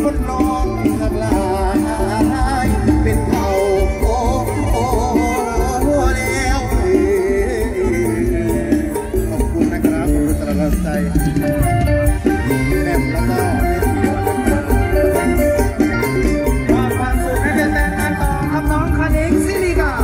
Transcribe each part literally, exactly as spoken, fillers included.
คนน้องหลากหลายเป็นเขาโอ้โอ้แล้วขอบคุณนะครับขอบคุณตลอดใจแม่แล้วก็ความสุขให้เป็นแฟนกันต่อครับน้องคาเด็กซิลิกา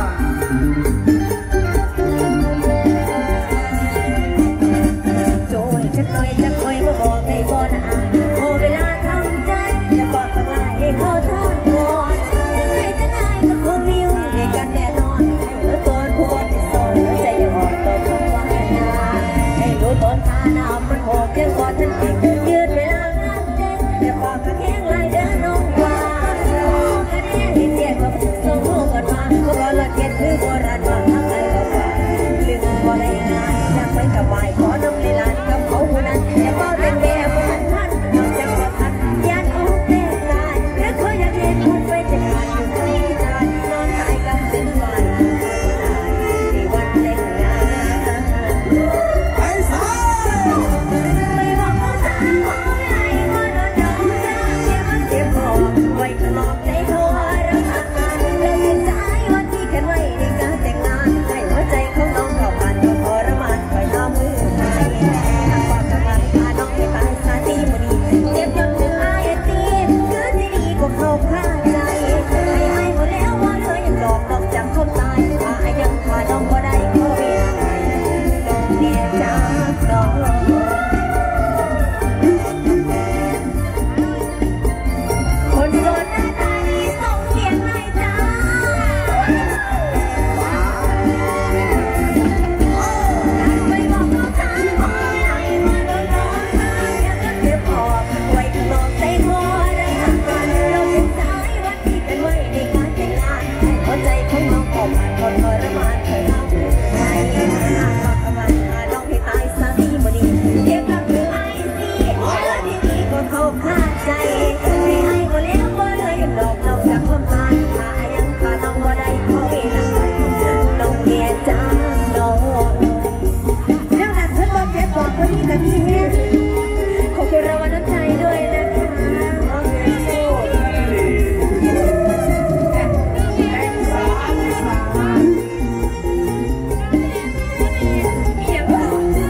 โจยจะคอยจะคอยมาบอกให้บ่นะโอเวลาทำใจจะบอกทั้งหลายให้เขาทำก่อนให้จะได้ก็คงมีอยู่ในกันแน่นอนให้รู้ตนผู้คนที่สอนใจอย่าอ่อนต่อคำว่านาให้รู้ตนท่าน้ำมันโหดเพียงก่อนฉันเองยืดเวลางานเต้นอย่าปากกระแข้งลายเดินน้องว่าโอ้กระแน่ที่เจ็บกับส่งลูกกันมาก็บอกละเก็ดคือโบราณว่าทำไงก็ว่าลืมบ่ได้ง่ายอยากไปกับวายขอน้องลีลากับเขาผู้นั้นอย่าเฝ้าเป็นแบบพันพันนอกจากว่าพันยันอกเต้นลายหรือเขาอยากเห็นคนไปจะขาดอยู่ที่ทานนอนตายกับเป็นวันในวันแต่งงานไอ้สาวไม่บอกเขาตามขอให้มาโดนน้องจ้าเจ็บมันเจ็บคอไว้ข้างนอกในโทรศัพท์แล้วเห็นใจวันที่แค่ไว้ในการแต่งงานให้หัวใจของน้องเข้าผ่านก็ทรมานคอยน้อมือให้หากความกำลังพาน้องให้ตายซาตีมันนี้เจ็บจนถึงอายตีคือที่ดีกว่าเขาฆ่าใจให้ให้หมดแล้วว่าเธอยังหลอกนอกจากคนตายถ้ายังพาน้องบ่ได้ก็ไม่ได้น้องเนี่ยจากน้องคนโสดหน้าตาดีส่งเสียงหน่อยจ้าไม่บอกเขาทางขอให้มาโดนน้องมาอยากจะเก็บพอไว้ข้างนอกใจพอได้ทำกันเราเป็นสายวันที่กันไว้ในการแต่งงานให้หัวใจของน้องออกมาทนทรมานเคยเล่าให้หากความกำลังพาน้องให้ตายซะที่มันนี้เก็บกับมือไอ้สิเมื่อที่นี้ก็เขาฆ่าใจให้ให้ก็แล้วก็เลยดอกนอกจากความตายถ้ายังพาน้องบ่ได้ขอเวลาน้องเมียจ้าน้องเรื่องนั้นฉันบอกเจ็บบอกคนนี้กับพี่เฮ็ดขอบคุณรางวัลน้ำใจด้วยนะคะน้องเมียสู้เพียงพอ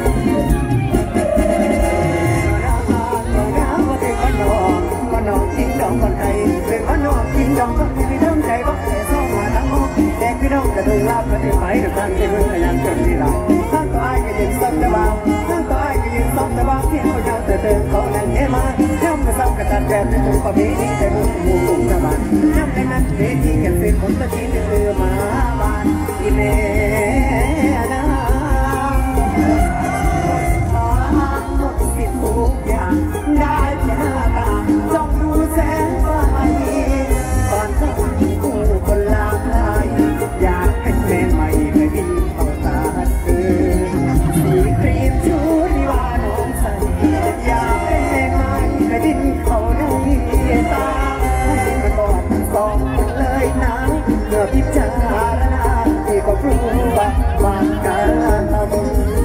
น้องกินดองคนไทยเป็นว่าน้องกินดองคนที่เริ่มใจว่าแต่ซ้อมมาทั้งหมดแต่คือน้องจะถึงลาบก็ถึงไปหรือทางที่เมื่อยังจนที่หลังข้างก็อายก็ยืนซ้ำตะบางข้างก็อายก็ยืนซ้ำตะบางเพียงเขาเจ้าเติร์เขานั่งเฮมาย่ำกระซ้ำกระตันแบบในตัวประเพณีแต่บุญมูกุ่มตะบานย่ำในนั้นเวทีแก่เป็นคนตะกี้เรือมาบ้านอีเมนะหมดสิทธิ์ทุกอย่างได้แต่หน้าตาจ้องดูแสงไฟก่อนจะคู่คนลาลายอยากเป็นแฟนใหม่ไม่มีต้องตาเธอสีครีมชูที่ว่าน้องใส่อยากเป็นแฟนใหม่ไม่ดิ้นเขาดูตามันบอกสองเลยนะเมื่อพิจารณาที่ก็รู้ว่าว่าการทำ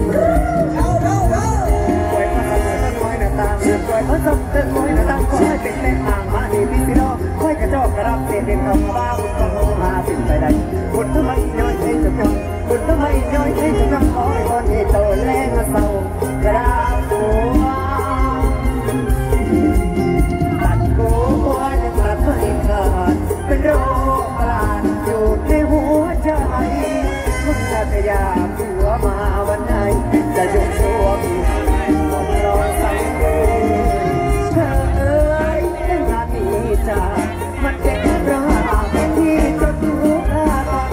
คอยพระสมเติมคอยหน้าตาคอยเป็นแม่ห่างมาดีพี่สิโลคอยกระจอกกระรับเสียเด่นทองบ้าบุญต้องมาเป็นไปได้บุญทำไมน้อยให้จำยองบุญทำไมน้อยให้จำยองคอยคนให้โตแรงเศร้ากระดาษตัวตัดกูหัวยังตัดไม่ขาดเป็นโรคประหลาดอยู่ในหัวใจคุณจะพยายามหัวมาวันไหนจะยกตัวมีคนรอสั่งเธอเอ้ยเรื่องงานนี้จ้ามันเป็นเพราะที่จะถูกฆ่าตา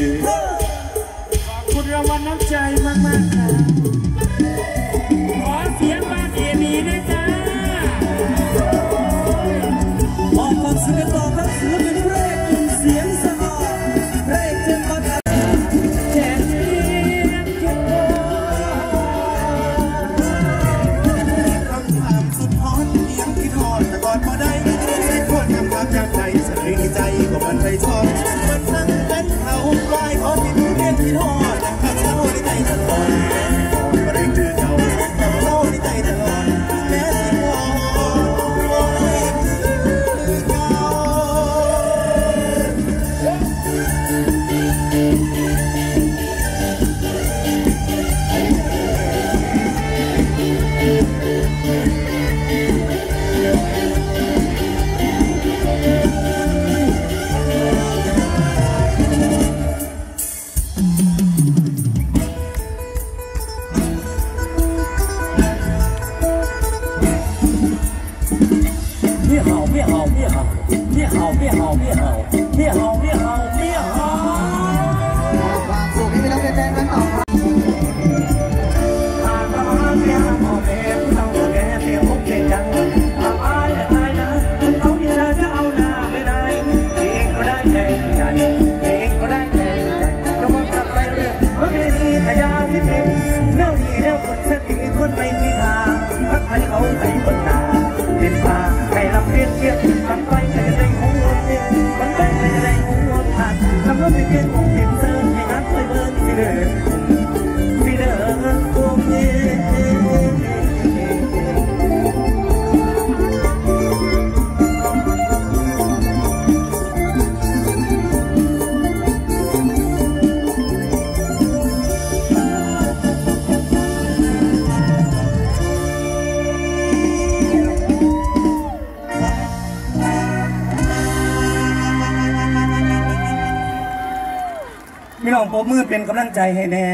ขอบคุณรางวัลน้ำใจมากๆครับขอเสียงบ้านเอบีด้วยจ้าออกความสุขต่อครับศิลปินแรกกลุ่มเสียงสนอแรกเจนบัตรแจกเสียงเก็บโบคำถามสุดฮอตยังคิดฮอตแต่ก่อนพอได้คนทำความจากใจสตรีใจก็มันใจชอบมันนั่งเป็นเขาลายขอผิดเรียนคิดฮอตข้าเจ้าในใจตลอดมาเร่งคือเจ้าข้าเจ้าในใจตลอดแม้สิมองพี่น้องปรบมือเป็นกำลังใจให้แน่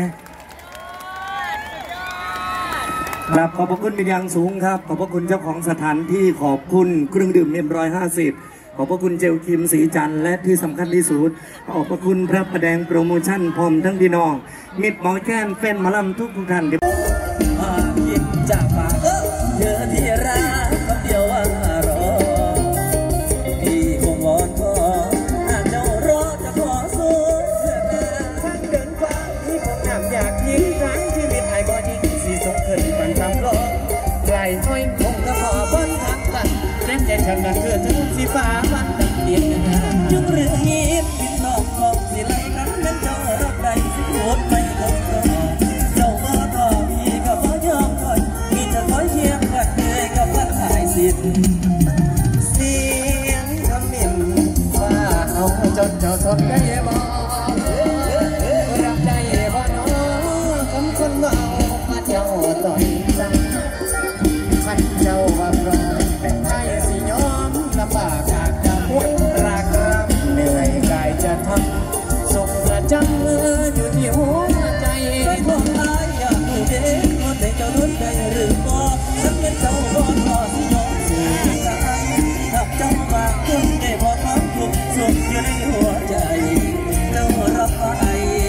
ครับขอบพระคุณเป็นอย่างสูงครับขอบพระคุณเจ้าของสถานที่ขอบคุณเครื่องดื่มเอ็มร้อยห้าสิบขอบพระคุณเจลคิมสีจันทร์และที่สำคัญที่สุดขอบพระคุณพระประแดงโปรโมชั่นพร้อมทั้งพี่น้องมิตรหมอแก้มแฟนหมอลำทุกทุกท่านมากินจากปากเธอที่รักคนเดียวว่ารอพี่คงวอนขอเจ้ารอจะขอสู้ทั้งเดินฟ้าที่ผมนำอยากยิงทั้งชีวิตไอ้บอดี้สีสงขึ้นมันทำรอไกลห้อยคงกระพอบนทางตันเล่นใจช่างนักเกิดถึงสีฟ้ามันดังเดียนยุงเรือหินบินนอกขอบสิไหลกันนั้นเจ้ารับใดสิโหดไม่คงก็เจ้าก็ต่อพี่ก็พอยอมคอยมีจะคอยเชียงกัดเลยกับพัดหายสิทธิ์เสียงคำมิ่นว่าเอาจนเจ้าทนได้บ่รับได้บ่น้องคำคนเมามาเจ้าต่อยจังขันเจ้าว่าพร้อมเป็นไทยสิยอมลำบากจากดำวนรักรำเหนื่อยกายจะทำส่งกระจำอยู่ที่หัวใจของอายอยากดูเด็กคนใดเจ้านุ่นได้หรือบ่ฉันเป็นเจ้าบ่พอสิยอมสื่อกันถ้าเจ้าบางคนได้พอความทุกข์สุขอยู่ในหัวใจเจ้ารับไป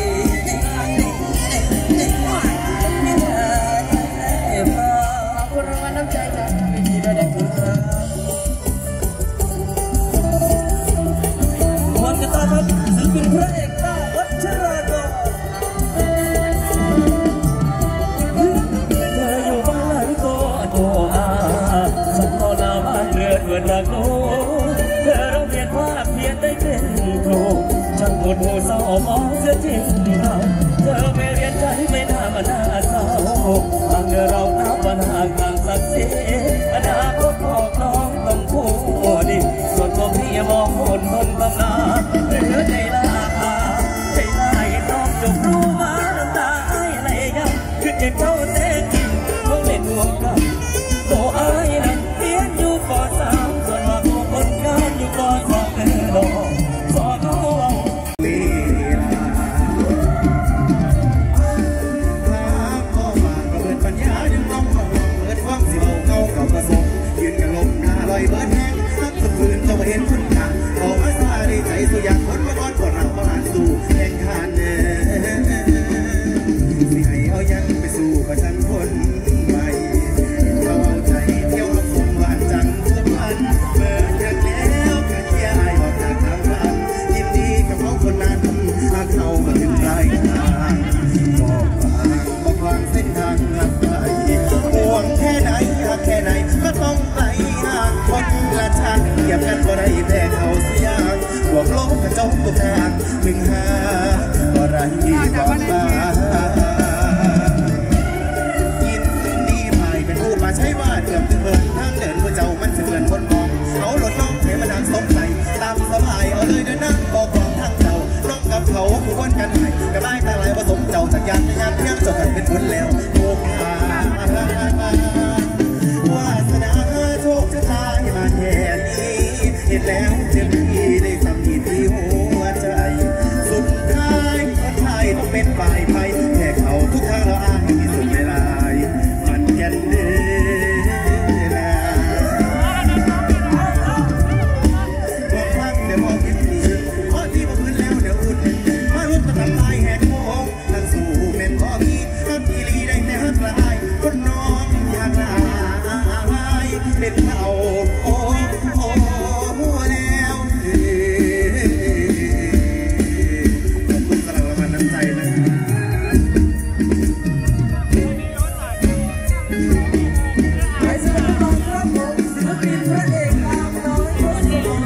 รางวัลน้ำใจจากวิธีได้ได้ทุกครับวันกันต่อครับศิลปินพระเอกต้าวัชรากรเธออยู่บ้านไหนก็โทรหาฉันก็ลาบ้านเรือนเรือนรักโน้เธอเราเพียนภาพเพียนได้เป็นครูช่างปวดหัวเศร้ามองเสียจริงเราเธอไม่เรียนใจไม่น่ามาน่าเศร้าทางเธอเรานับวันห่างกันสักสีอนาคตของน้องต้องพูดดีส่วนตัวพี่มองคนคนตำนาเหลือใจลาใจลายน้องจบรู้มาน้ำตาไอ้ไหลยังคือเจ็บเจ้าเต้นจริงเขาเล่นห่วงกันโตไอ้นั่นเรียนอยู่ป.สามส่วนมาผู้คนงานอยู่ป.สองเออดอกสอนเขามาถึงปลายทางบอกฟางบอกฟางเส้นทางหักไปห่วงแค่ไหนหักแค่ไหนก็ต้องไปห่างคนละทางเหยียบกันบ่ได้แพ้เขาเสียงบวกลบกระจกตุกทางมึงหาบ่ไรบอกบ้ายินดีภายเป็นผู้มาใช้ว่าเกือบถึงเบิร์ทางเดินผู้เจ้ามันจะเหมือนคนมองเขาหลดน้องให้มันดังสงสัยตามสบายเอาเลยเดินนั่งบอกของทางเจ้าน้องกับเขาคู่วนกันไหนกระไม้ตาลายผสมเจ้าจากยานยานเพียงจบกันเป็นคนแล้วโอ้ขาวาสนาโชคชะตาให้มาแค่นี้เห็นแล้วเจ็บที่ได้ทำที่ที่หัวใจสุดท้ายคนไทยต้องเป็นฝ่ายภัยแค่เขาทุกทางเราอ้างที่สุดไม่ลายมันกันเด้นะบอกฟังเดี๋ยวบอกคิดดีเพราะที่บอกพื้นแล้วเดี๋ยวอุ่นมาลุ้นต้องทำลายแหกโค้งทางสู่เม่นบอกนี้ฮักอีลีได้แต่ฮักลายคนน้องอยากลายเป็นเขาโอ้โอ้แล้วขอบคุณสำหรับรางวัลน้ำใจนะไปสนับสนุนครับผมศิลปินพระเอกตามน้อยคนสอง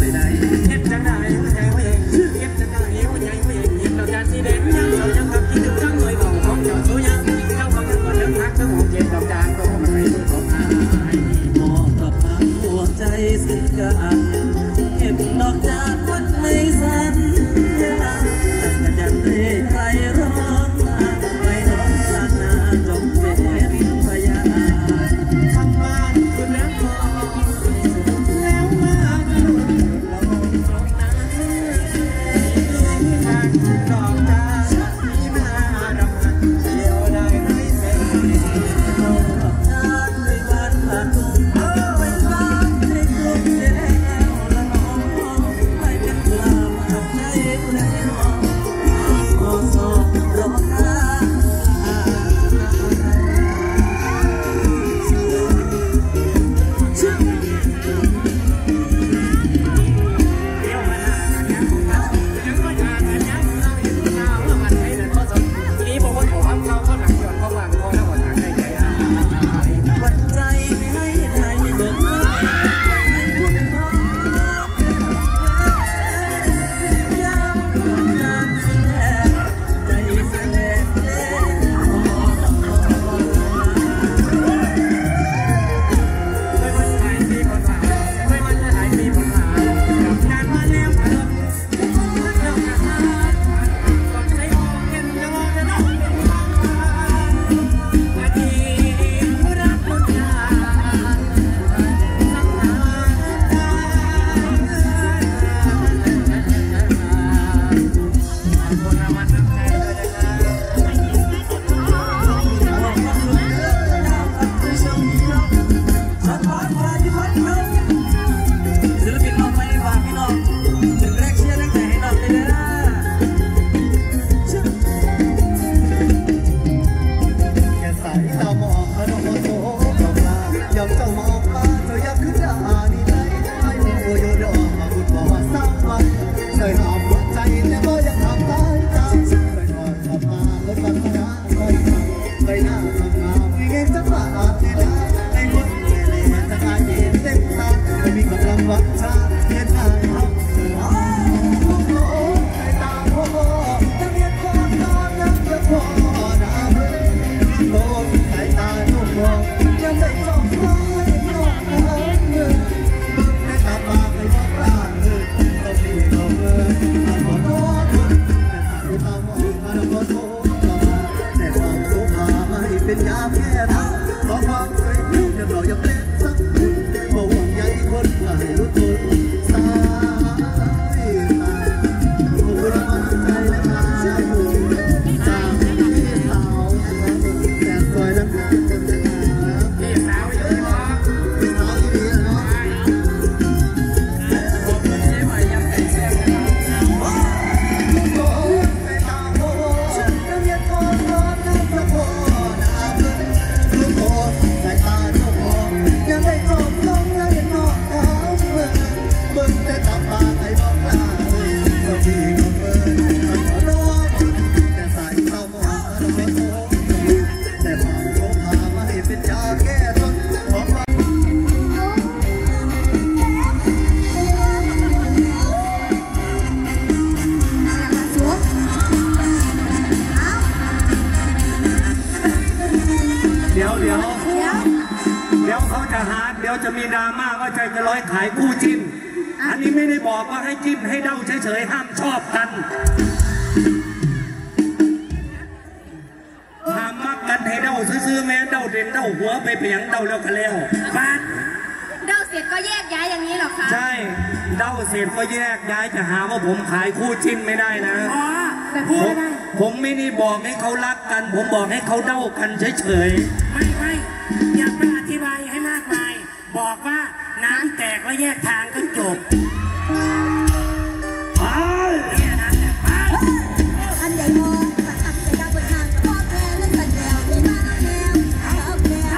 ใดเฮ็ดจังได้หัวใจเองเฮ็ดจังได้หัวใจเองเห็นดอกจานสีแดงยังเรายังพักคิดถึงทั้งหน่วยของของเจ้าสู้ยังเจ้าของยังก่อนยังพักทั้งหกเจ็ดดอกจานก็มาใส่มือของอายมองกับทางหัวใจสิ้นกันเห็นดอกจานวันไม่สั่นแต่ยังได้ใครร้องมาไม่ร้องลานาจงเป็นพยานทำบ้านคุณแล้วพอแล้วมาดูเราตรงนั้นทางดอกจานที่มาดำหันเดียวได้ไม่เป็นดอกจานไม่บานผ่านเออเวลาให้กลุ่มแย่ละน้องไม่เป็นกลามาใจคุณแล้วขอสอบรอค่ะเป็นยาแก้ท้อขอความเคยรู้จะบอกอย่าเปลี่ยนสักคนบ่ห่วงใยคนให้รู้ตัวสายตาผู้รักใจและมาใจหูสาวที่สาวแต่สวยนั้นเป็นคนจะหาพี่สาวอยู่ที่บ้านพี่สาวที่ดีเนาะผมเป็นเจ๊ใหม่ยังแต่งเสียงกันโอ้โหไปตาโอ้ฉันจะเรียกคนร้อนน้ำตาโอ้สายตาเจ้าของยังได้จบลงแล้วยังนอกเขาเบิ่งเบิ่งแต่ตาปากให้บอกลาเจ้าที่ก็เบิ่งมันก็รอแต่สายตามองเราไม่โตแต่บางเขาพามาให้เป็นยาแก้จนของเราเดี๋ยวเดี๋ยวเดี๋ยวเขาจะหาเดี๋ยวจะมีดราม่าว่าใจจะร้อยขายคู่จิ้นอันนี้ไม่ได้บอกว่าให้จิ้นให้เดาเฉยๆห้ามชอบกันห้ามมักกันให้เดาซื้อๆแม้เดาเด่นเดาหัวไปเพียงเดาแล้วก็แล้วบ้านเดาเสร็จก็แยกย้ายอย่างนี้หรอคะใช่เดาเสร็จก็แยกย้ายจะหาว่าผมขายคู่จิ้นไม่ได้นะอ๋อแต่พูดไม่ได้ผมไม่ได้บอกให้เขารักกันผมบอกให้เขาเดากันเฉยๆไม่ไม่อย่าไปอธิบายให้มากมายบอกว่าน้ำแตกแล้วแยกทางก็จบไปเนี่ยนะแต่ไปอันใหญ่พอตัดตัดจะบนทางพ่อแม่นั่นตัดแนวไม่มาแนวเอาแนว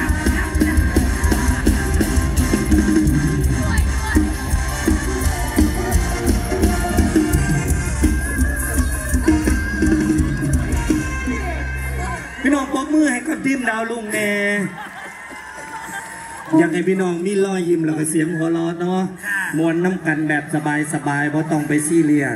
พี่น้องปรบมือให้กับทีมดาวลุงแน่อยากให้พี่น้องมีรอยยิ้มแล้วก็เสียงหัวเราะเนาะมวนน้ำกันแบบสบายๆเพราะต้องไปซีเรียส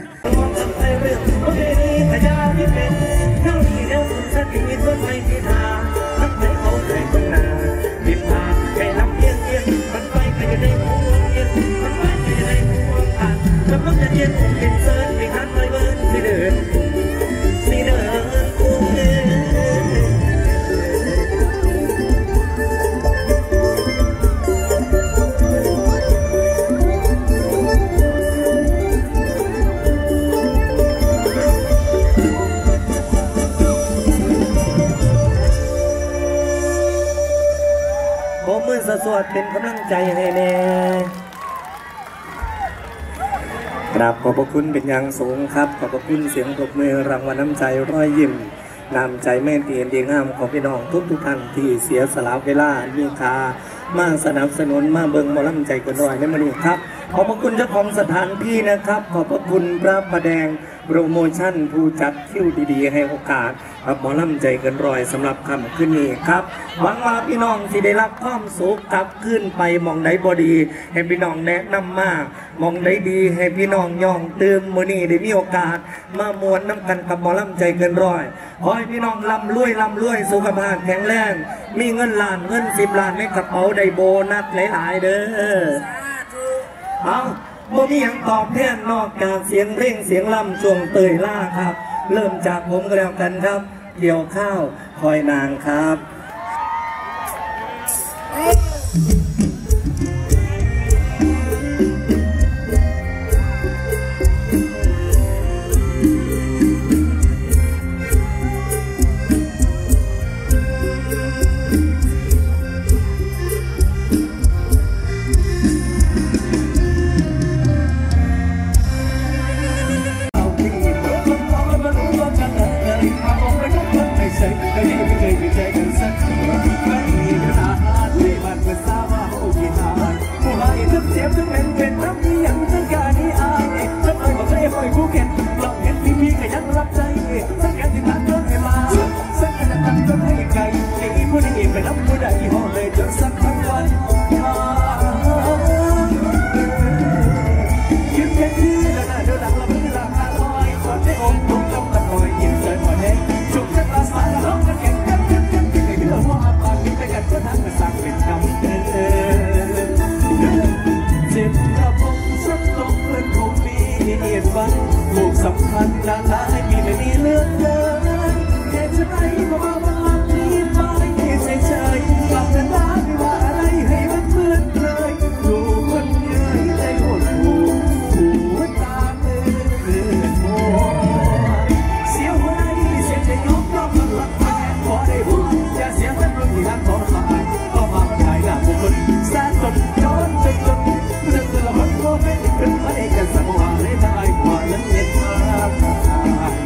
มือสะสวดเป็นกำลังใจให้แน่กราบขอบพระคุณเป็นอย่างสูงครับขอบพระคุณเสียงปรบมือรางวัลน้ำใจรอยยิ้มน้ำใจแม่เตียนดีงามของพี่น้องทุกทุกท่านที่เสียสละเวลามีค่ามาสนับสนุนมาเบิ่งหมอลำใจกันหน่อยในมื้อนี้ครับขอบพระคุณเจ้าของสถานที่นะครับขอบพระคุณพระประแดงโปรโมชั่นผู้จัดคิวดีๆให้โอกาสครับหมอลำใจกันรอยสำหรับคำขึ้นนี้ครับหวังว่าพี่น้องที่ได้รับความสุขกลับขึ้นไปมองได้บอดีให้พี่น้องแนะนำมากมองได้ดีให้พี่น้องย่องเติมมือนี้ได้มีโอกาสมามวนน้ำกันกับหมอลำใจเกินร้อยขอให้พี่น้องร่ำรวยร่ำรวยสุขภาพแข็งแรงมีเงินล้านเงินสิบล้านในกระเป๋าได้โบนัสหลายๆเด้อเอาบ่มีอย่างตอบแทนนอกจากเสียงเร่งเสียงล่ำช่วงเตยล่าครับเริ่มจากผมก็แล้วกันครับเกี่ยวข้าวคอยนางครับขึ้นไปกันสักวันเลยได้กว่านั้นเย็นมาก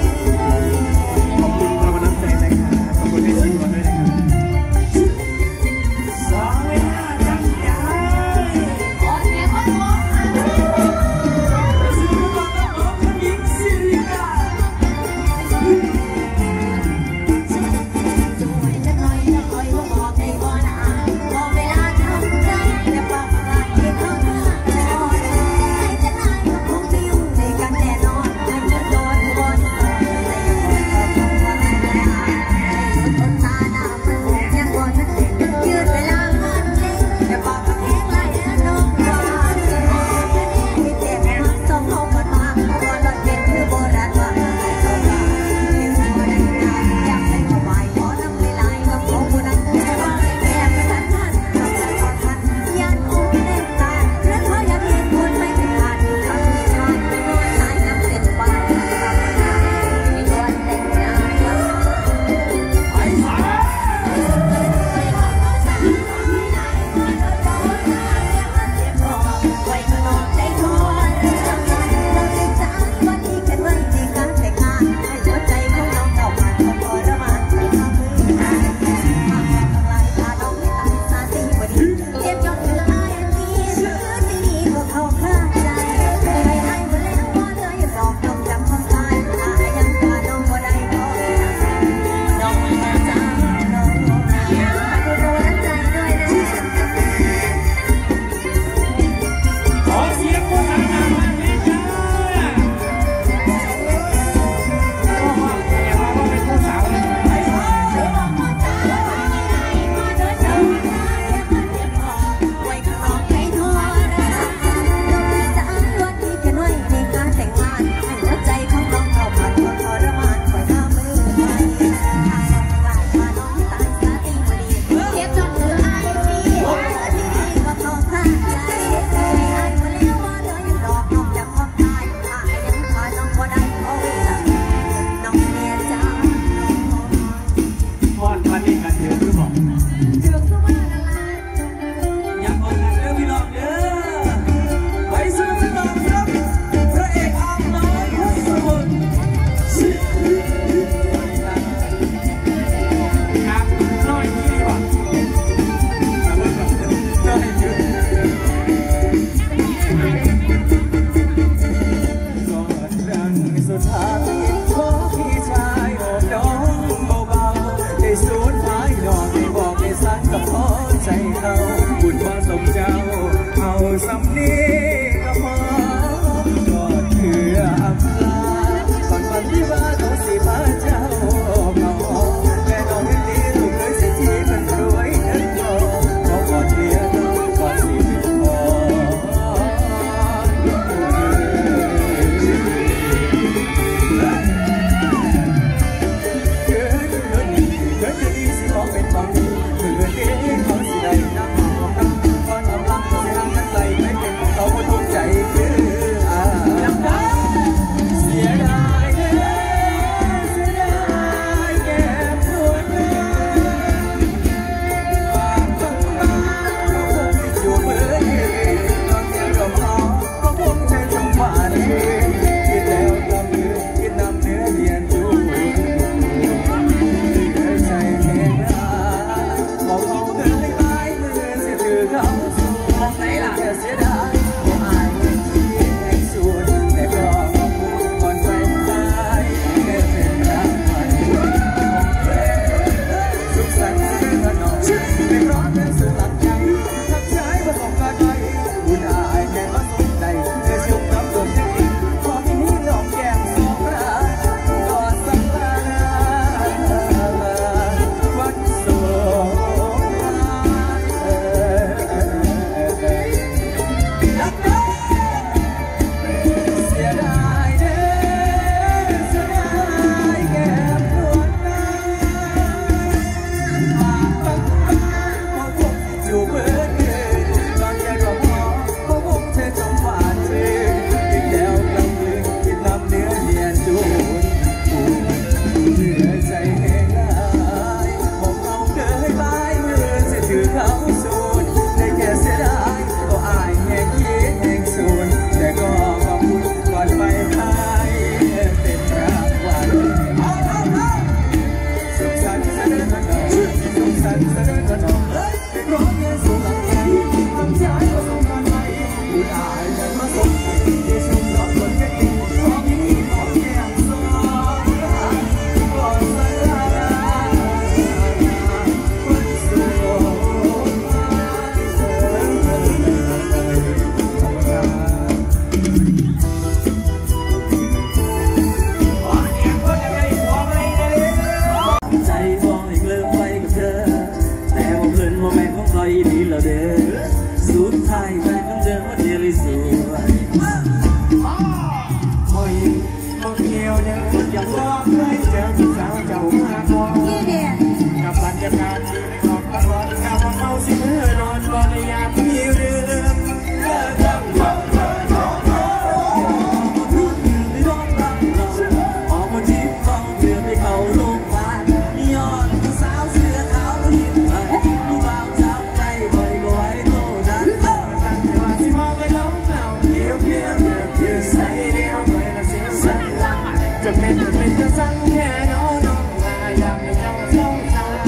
จะเป็นจะเป็นจะสั่งแค่น้องน้องมาอยากให้เจ้าสงสาร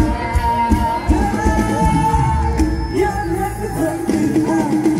ยอมรับทุกคนที่ว่า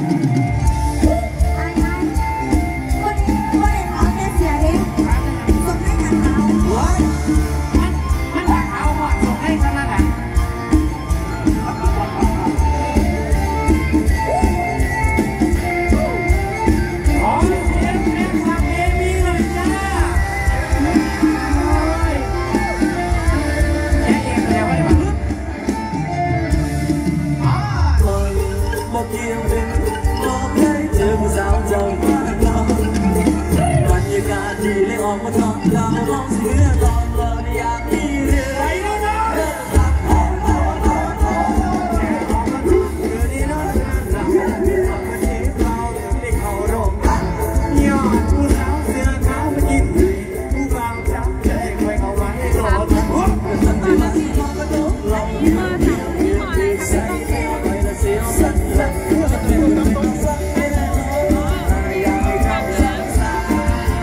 ดีเลยออกมาทำเรามองเสือตอนเราอยากมีเรือไปแล้วนะเริ่มตัดออกมาออกมาแค่ออกมาทุกเรือนี่นะเราออกมาเชฟเราได้เข้าร่มกันยอดผู้สาวเสือขาวมากินผู้บางจับใจไว้เอาไว้รอทันหัวตัดที่มาที่มองกระโดดลงเรือเรือเรือเรือใส่แก้วไปละเสียวสั่นสั่นเรือเรือเรือสั่นไม่ได้อยากให้เขาสั่นสั่น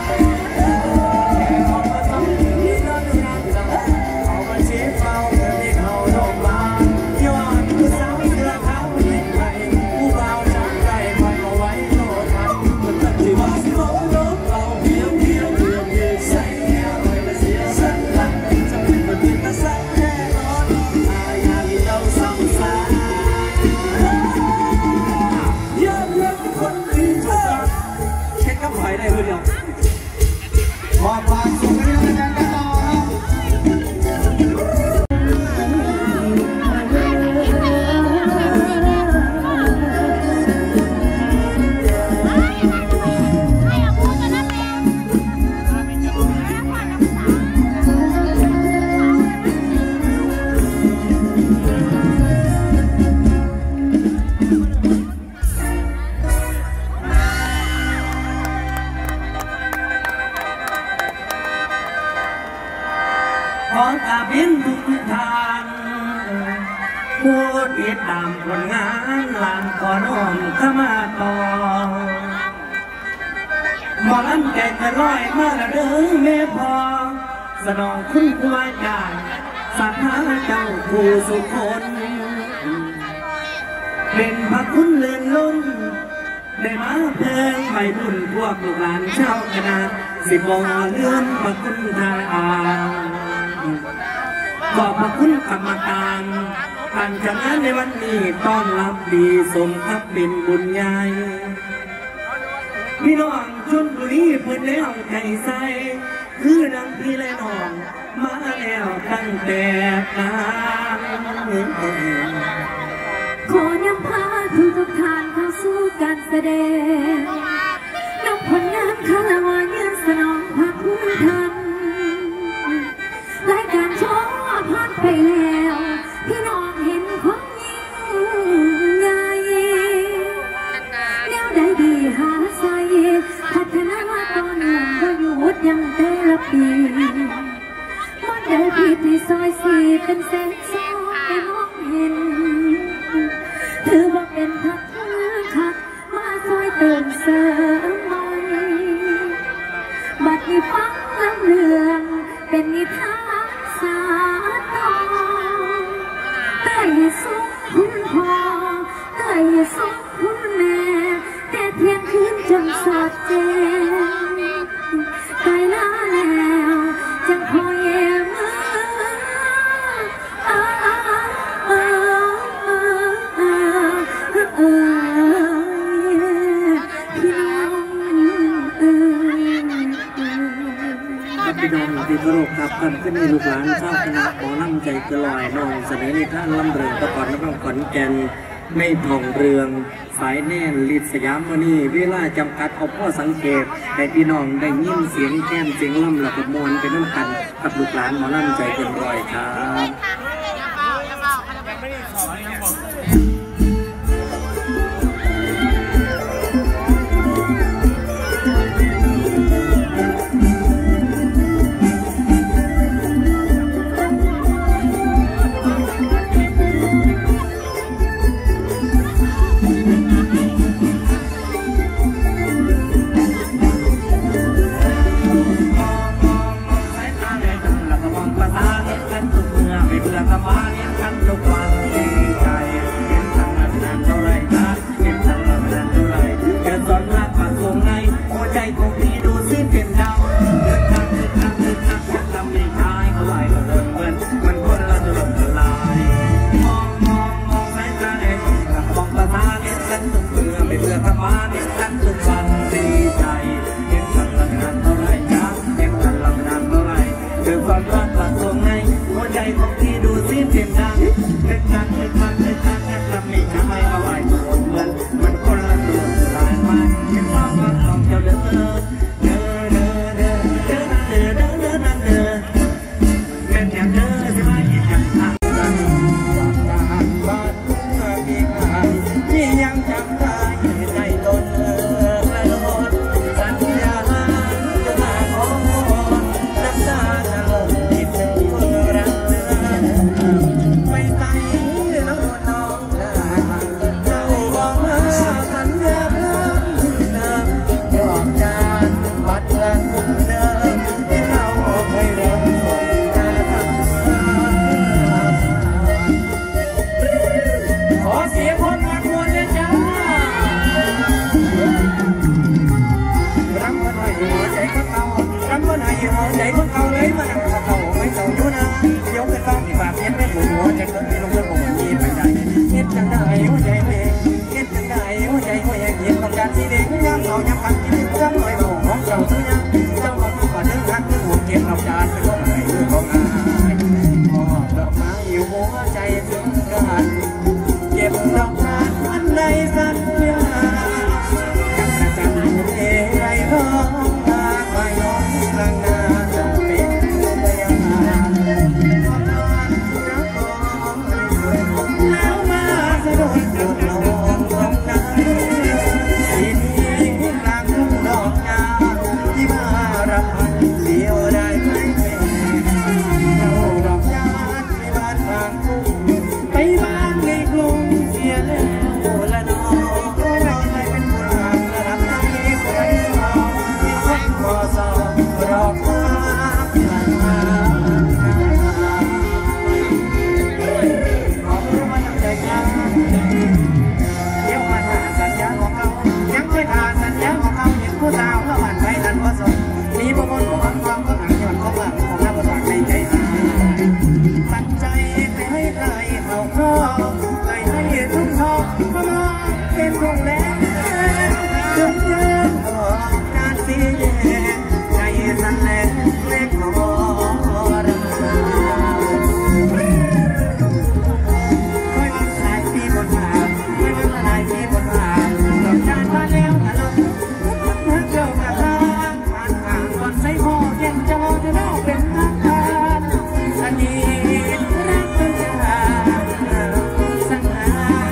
มาผ่านสู่เรื่องกันกันต่อขอกราบเรียนทุกท่านผู้ติดตามผลงานหลานขอน้อมเข้ามาต่อหมอลำใจจะลอยมาละเด้อแม่พอสนองคุณครูอาจารย์ศรัทธาเจ้าผู้สุคนเป็นพระคุณเลื่อนล้นได้มาเพลงใบบุญพวกลูกหลานชาวคณะสิบองเลื่อนพระคุณทาอาขอบพระคุณกรรมการการจัดงานในวันนี้ต้อนรับดีสมทับเป็นบุญใหญ่พี่น้องชลบุรีเพื่อนแล้วใจใสคือดังพี่และน้องมาแล้วตั้งแต่นานขอนำพาทุกทุกท่านเข้าสู่การแสดงนำผลงานคาราวานยืนสนองพระคุณท่านรายการโชว์ผ่านไปแล้วพี่น้องเห็นความยิ่งใหญ่แนวใดดีหาใส่พัฒนาต่อเนื่องก็อยู่วัดยังแต่ละปีมันได้ผิดในซอยสี่เป็นแสนซอยมองเห็นถือว่าเป็นพักคักมาซอยเติมเสริมใหม่บัดนี้ฟังลำเลืองเป็นนิทานสาตอแต่อย่าส่งคุณพ่อแต่อย่าส่งคุณแม่แต่เที่ยงคืนจนสอดแจ้งตายลาแล้วจังคอยแย่มือพี่น้องที่เคารพครับกันขึ้นในลูกหลานชาวคณะหมอลำใจกระลอยน้องเสนอในท่านลำเรืองตะกอนน้ำร้องขอนแก่นไม่ทองเรืองสายแน่นลิดสยามมณีเวลาจำกัดเอาพ่อสังเกตแต่พี่น้องได้ยินเสียงแก้มเสียงล่ำหลับมวลเป็นน้ำกันกับลูกหลานหมอลำใจเกินร้อยครับคงที่ดูสิเป็นดาวเดินทางเดินทางเดินทางอยากทำให้ชายเขาไหวเขาเดินเหมือนมันคนละจะหลงละลายมองมองมองสายตาเองมองตาตาเห็นกันทุกเบื่อไม่เบื่อทำมาเห็นกันทุกวันดีใจเห็นกันละนานเท่าไรจ้าเห็นกันละนานเท่าไรคือความรักละตรงไหนหัวใจของพี่ดูสิเป็นดาวเดินทางเดินทางเดินทางอยากทำให้ชายเขาไหวเขาเหมือนมันคนละตัวลายมาเห็นความรักของเจ้าเดินเดินเดินเดินเดินเดินเดินเดินเดินเป็นอย่างเดินที่ไม่ยิ่งยังทำกันจากบ้านพี่ขายที่ยังจำได้ในต้นกระโดดสัญญาจะมาขอน้ำตาจะลงที่เป็นคนรักเธอไม่ใส่น้องน้องเจ้าบอกมาสัญญาเพิ่มเติมยอมจานบัดละคุณเดิมที่เราเคยเริ่มส่งตาทำขอเสียงคนรักคนเลยจ้ารำคนให้หัวใจคนเก่ารำคนให้หัวใจคนเก่าเลยมานั่งเขาไม่เจ้าอยู่นะยกขึ้นฟ้าที่ฝากเย็นไม่หัวใจคนที่ลงเรื่องผมยิ้มไปใจเย็นจังได้หัวใจเด็กเย็นจังได้หัวใจหัวใจเย็นต้องการที่เด็กย้ำเขาย้ำฟังที่เด็กย้ำลอยโบกของเจ้าซื้อยังเจ้าบอกว่าเรื่องรักเรื่องหัวเก็บเราจานเป็นของไหนเรื่องของอายมอบดอกไม้อยู่หัวใจถึงกันเก็บดอกไม้อันใดสัญญากันนะจันเอ๋ไรร้องมาไปย้อนกลางนาจะเป็นพยานแล้วมาสะดุดจุดลงตรงนั้นทีนี้กลางทุ่งดอกยาที่มารับพันเดียวได้ไหมเจ้าดอกยาที่บ้านบางกุ้งไปบ้านในกรุงเสียแล้วละน้องก็ไม่เป็นคนรักระดับนั้นที่ใครรอที่แท้ขอสอบรอความรักมาขอรู้ว่าน้ำใจกันเดี๋ยวมาหาสัญญาของเรายังไม่หาสัญญาของเราเห็นผู้สาวเมื่อวันไปนั้นว่าสมมีบางคนบอกว่าความก็หนักหย่อนเขาว่าของเราฝากในใจหายตั้งใจไปให้ใครเขาครองไปให้ทุ่งทองเขามองเป็นคงแล้วจนเดินออกการเสียแย่ใจสั่นแรงเล็กขอรักษาคอยวันหลายปีบนผ่านคอยวันหลายปีบนผ่านดอกจานมาแล้วกันลงมันเจ้ากระทางผ่านผ่านวันใส่ห่อเย็นจะรอจะเล่าเป็นทางการอันนี้รักเป็นจาสังหาร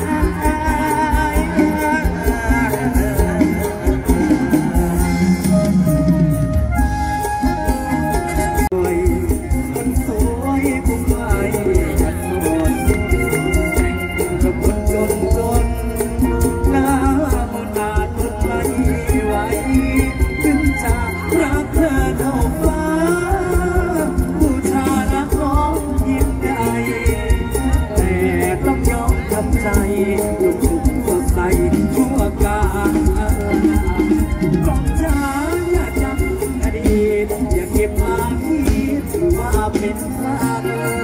คนสวยผู้ใหม่จัดสวนแต่งกับคนจนจนหน้าบุญอาจบุญไม่ไหวถึงจะรักเธอเท่าฟ้าผู้ชายรักน้องยิ่งใหญ่แต่ต้องยอมทำใจทุกสุขสดใสชั่วกาลกองช้างอย่าจำอดีตอย่าเก็บมาคิดว่าเป็นรัก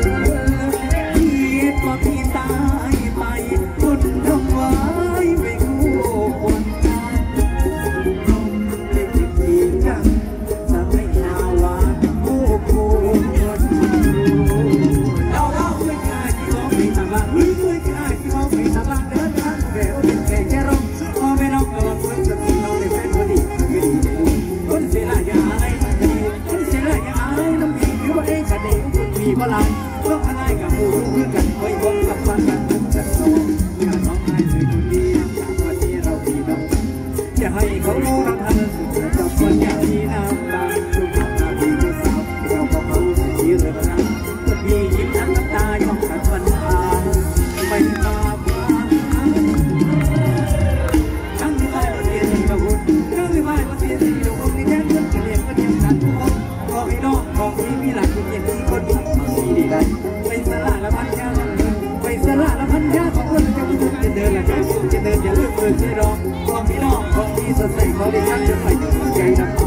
คิดว่าพี่ตายไปคุณทำไว้ไม่คู่ควรกันเล็กดีจังจะไม่น่าหวานคู่ควรเราเราไม่กล้าที่เราไม่ทำบ้างไม่กล้าที่เราไม่ทำบ้างเดินทางแค่เป็นแค่แค่ร้องพอไม่ร้องก็ร้องเพื่อนจะมีเราในแฟนคนดีคนเสียละอย่าอะไรมันดีคนเสียละอย่าอะไรน้ำดีหรือว่าเองกันเองคนมีพลังต้องอะไรกับผู้รู้เพื่อนกันคอยบอกกับฟันกันจะสู้อย่าร้องไห้เลยคนดีจากวันที่เราดีน้องอย่าให้เขารู้เราทำสุดจะคนอย่างนี้น้ำตาทุกคำตาดีก็สาวเราก็เขาที่เรื่องรักคนดียิ้มทั้งน้ำตายของกันวันทางไม่ตาบ้าทั้งที่ไม่มาเสียทีกับคุณทั้งที่ไม่มาเสียทีกับคุณนี่แค่เรื่องเรียนก็เรียนกันทุกคนขอให้น้องของที่มีหลักเย็นที่คนดีดีได้ไปสละละพันยาไปสละละพันยาของคนจะพูดจะเดินและจะพูดจะเดินอย่าเลือกเบอร์ช่วยรองของพี่น้องของที่สดใสขอได้ชักจะไปใจดำ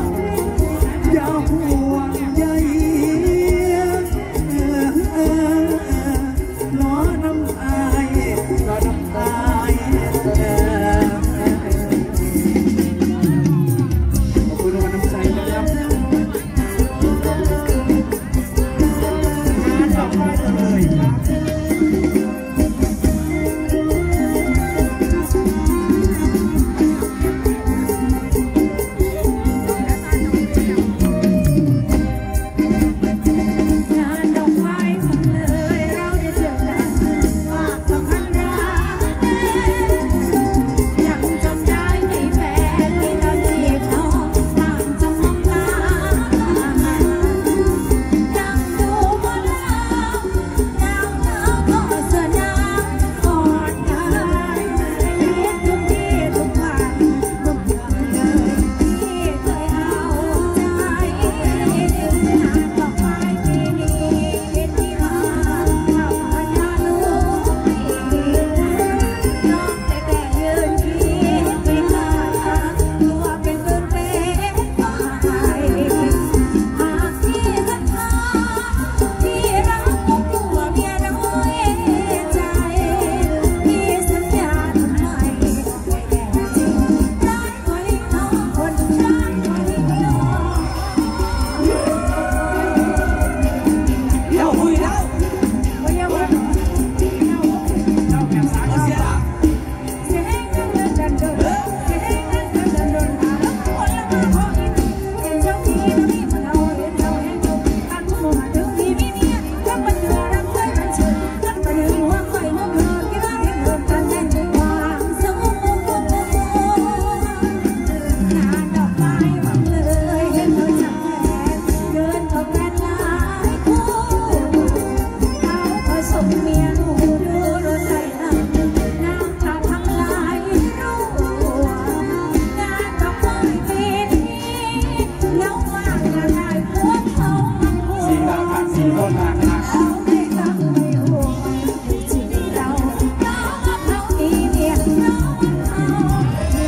เงาว่างกระจายพวกเขาหัวสีดาวขาดสีต้นมาขนาดเขาไม่รักไม่ห่วงชีวิตเราน้องกับเขามีเมียน้องเขามี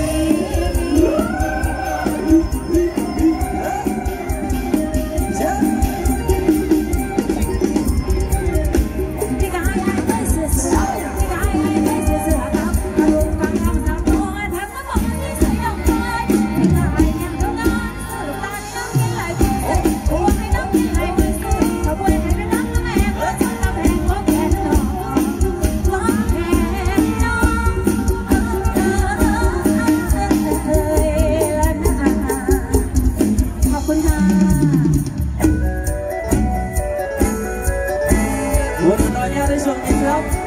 ที่กายไม่เสือเสือที่กายไม่เสือเสือครับอารมณ์ฟังคำสั่งตัวแทนก็บอกที่เสียงไปที่กายยังทำงานสู้ตาน้องยังไหลพุ่งโอ้ให้น้องยังไหลไม่สู้เขาพูดให้เป็นน้องแม่เออฉันน้ำแพงเพราะแค่น้องเพราะแค่น้องเออเออเออเออละนะขอบคุณค่ะวันนี้ในช่วงนี้ครับ